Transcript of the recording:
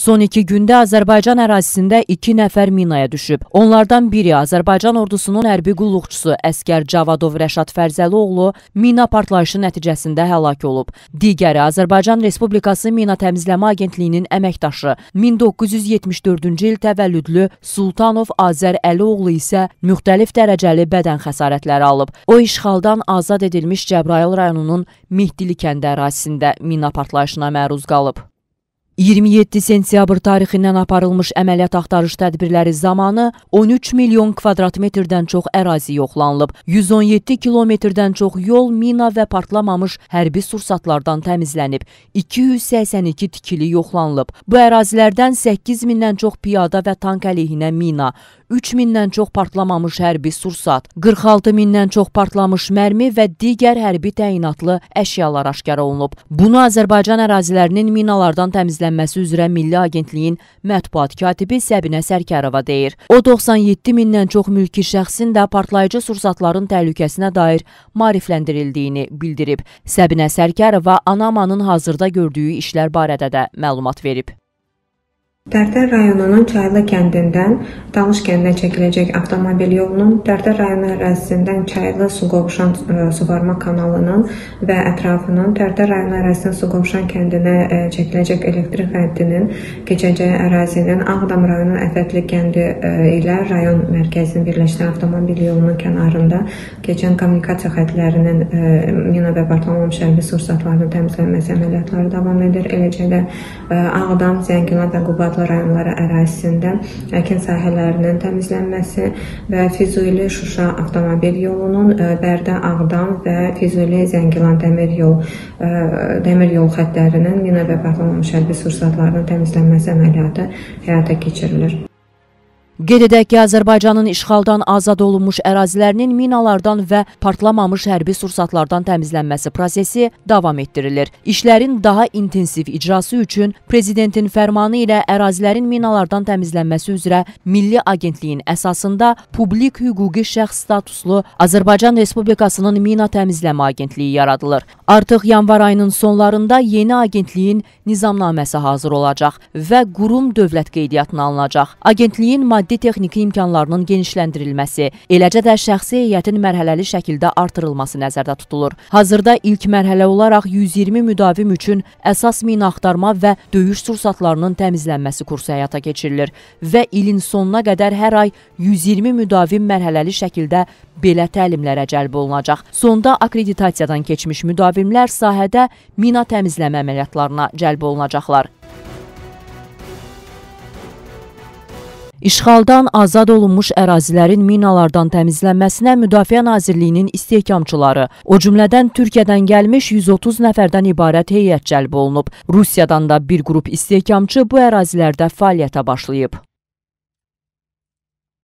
Son 2 gündə Azərbaycan ərazisində 2 nəfər minaya düşüb. Onlardan biri Azərbaycan ordusunun hərbi qulluqçusu əskər Cavadov Rəşad Fərzəlioğlu mina partlayışı nəticəsində həlak olub. Digəri Azərbaycan Respublikası Mina Təmizləmə Agentliyinin əməkdaşı 1974-cü il təvəllüdlü Sultanov Azər Əlioğlu isə müxtəlif dərəcəli bədən xəsarətləri alıb. O, işğaldan azad edilmiş Cəbrayıl rayonunun Mehdili kəndi ərazisində mina partlayışına məruz qalıb. 27 sentyabr tarixindən aparılmış əməliyyat axtarış tədbirləri zamanı 13 milyon kvadrat metrdən çox ərazi yoxlanılıb. 117 kilometrdən çox yol mina və partlamamış hərbi sursatlardan təmizlənib. 282 tikili yoxlanılıb. Bu ərazilərdən 8 mindən çox piyada və tank əleyhinə mina, 3 mindən çox partlamamış hərbi sursat, 46 mindən çox partlamış mərmi və digər hərbi təyinatlı əşyalar aşkar olunub. Bunu Azərbaycan ərazilərinin minalardan təmizlənməsi üzrə Milli Agentliyin mətbuat katibi Səbinə Sərkərova deyir. O, 97 mindən çox mülki şəxsin də partlayıcı sursatların təhlükəsinə dair maarifləndirildiyini bildirib. Səbinə Sərkərova ANAMA-nın hazırda gördüyü işlər barədə də məlumat verib. Tərtər rayonunun Çaylı kəndindən Talış kəndinə çəkiləcək avtomobil yolunun, Tərtər rayonu ərazisindən Çaylı su qovuşan suvarma kanalının və ətrafının, Tərtər rayonu ərazisindən su qovuşan kəndinə çəkiləcək elektrik xəttinin keçəcəyi ərazinin Ağdam rayonunun Əfətli kəndi ilə rayon mərkəzini birləşdirən avtomobil yolunun kənarında keçən kommunikasiya xəttlərinin mina və partlamamış hərbi sursatlarının təmizlənməsi əməliyyatları davam edir. Eləcə də Ağdam, Zəngilan və Qubadlı rayonları ərazisində əkin sahələrinin təmizlənməsi və Füzuli-Şuşa avtomobil yolunun Bərdə-Ağdam və Füzuli-Zəngilan dəmir yol xəttlərinin mina və partlamamış hərbi sursatlarının təmizlənməsi əməliyyatı həyata keçirilir. Qeyd edək ki, Azərbaycanın işğaldan azad olunmuş ərazilərinin minalardan və partlamamış hərbi sursatlardan təmizlənməsi prosesi davam etdirilir. İşlərin daha intensiv icrası üçün Prezidentin fərmanı ilə ərazilərin minalardan təmizlənməsi üzrə Milli Agentliyin əsasında publik hüquqi şəxs statuslu Azərbaycan Respublikasının Mina Təmizləmə Agentliyi yaradılır. Artıq yanvar ayının sonlarında yeni agentliyin nizamnaməsi hazır olacaq və qurum dövlət qeydiyyatına alınacaq. Agentliyin maddi texniki imkanlarının genişləndirilməsi, eləcə də şəxsi heyətin mərhələli şəkildə artırılması nəzərdə tutulur. Hazırda ilk mərhələ olaraq 120 müdavim üçün əsas mina axtarma və döyüş sursatlarının təmizlənməsi kursu həyata keçirilir və ilin sonuna qədər hər ay 120 müdavim mərhələli şəkildə belə təlimlərə cəlb olunacaq. Sonda akreditasiyadan keçmiş müdavimlər sahədə mina təmizləmə əməliyyatlarına cəlb olunacaqlar. İşğaldan azad olunmuş ərazilərin minalardan təmizlənməsinə Müdafiə Nazirliyinin istehkamçıları, o cümlədən Türkiyədən gəlmiş 130 nəfərdən ibarət heyət cəlb olunub. Rusiyadan da bir qrup istehkamçı bu ərazilərdə fəaliyyətə başlayıb.